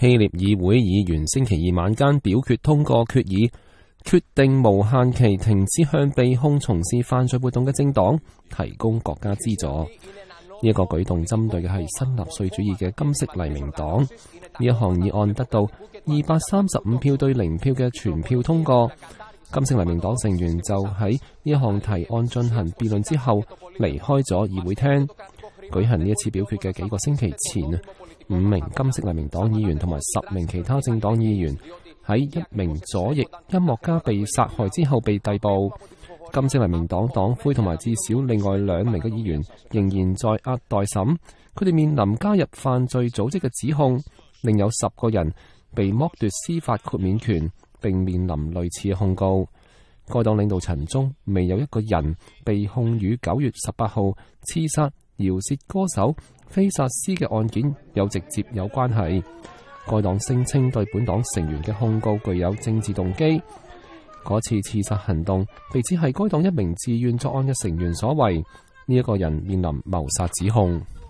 希臘議會議員星期二晚間表決通過決議，決定無限期停止向被控從事犯罪活動嘅政黨提供國家資助。呢一個舉動針對嘅係新納粹主義嘅金色黎明黨。呢一項議案得到235票對0票嘅全票通過。金色黎明黨成員就喺呢一項提案進行辯論之後離開咗議會廳。舉行呢一次表決嘅幾個星期前，5名金色黎明黨議員同埋10名其他政黨議員喺一名左翼音樂家被殺害之後被逮捕。金色黎明黨黨魁同埋至少另外2名嘅議員仍然在押待審，佢哋面臨加入犯罪組織嘅指控。另有10個人被剝奪司法豁免權，並面臨類似嘅控告。該黨領導層中未有一個人被控與9月18號刺殺饒舌歌手菲薩斯嘅案件有直接有關係。該黨聲稱對本黨成員嘅控告具有政治動機。嗰次刺殺行動被指係該黨一名自願作案嘅成員所為。呢一個人面臨謀殺指控。